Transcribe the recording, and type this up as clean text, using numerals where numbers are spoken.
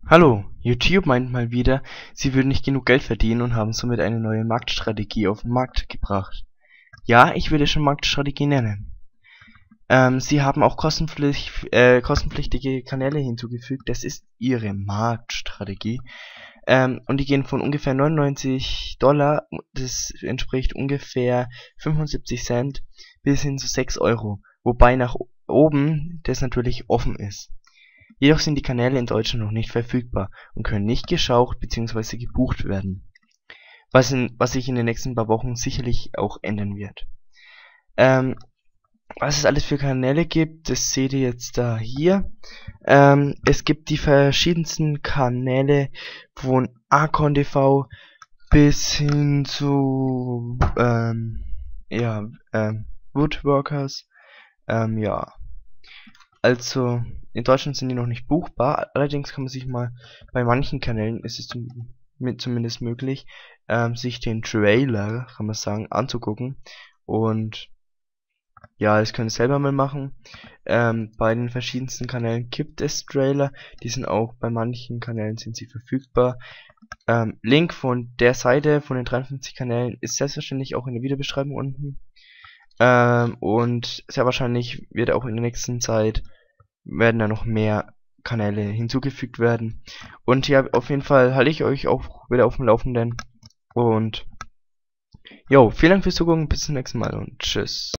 Hallo, YouTube meint mal wieder, sie würden nicht genug Geld verdienen und haben somit eine neue Marktstrategie auf den Markt gebracht. Ja, ich würde es schon Marktstrategie nennen. Sie haben auch kostenpflichtige Kanäle hinzugefügt, das ist ihre Marktstrategie. Und die gehen von ungefähr $99, das entspricht ungefähr 75 Cent, bis hin zu 6 Euro, wobei nach oben das natürlich offen ist. Jedoch sind die Kanäle in Deutschland noch nicht verfügbar und können nicht geschaut bzw. gebucht werden, was sich in den nächsten paar Wochen sicherlich auch ändern wird. Was es alles für Kanäle gibt, das seht ihr jetzt da hier. Es gibt die verschiedensten Kanäle von Archon TV bis hin zu Woodworkers. Ja, also in Deutschland sind die noch nicht buchbar, allerdings kann man sich mal, bei manchen Kanälen ist es zumindest möglich, sich den Trailer, kann man sagen, anzugucken. Und ja, das könnt ihr selber mal machen. Bei den verschiedensten Kanälen gibt es Trailer, die sind auch bei manchen Kanälen sind sie verfügbar. Link von der Seite von den 53 Kanälen ist selbstverständlich auch in der Videobeschreibung unten. Und sehr wahrscheinlich wird auch in der nächsten Zeit werden da noch mehr Kanäle hinzugefügt werden. Und ja, auf jeden Fall halte ich euch auch wieder auf dem Laufenden. Und jo, vielen Dank fürs Zugucken, bis zum nächsten Mal und tschüss.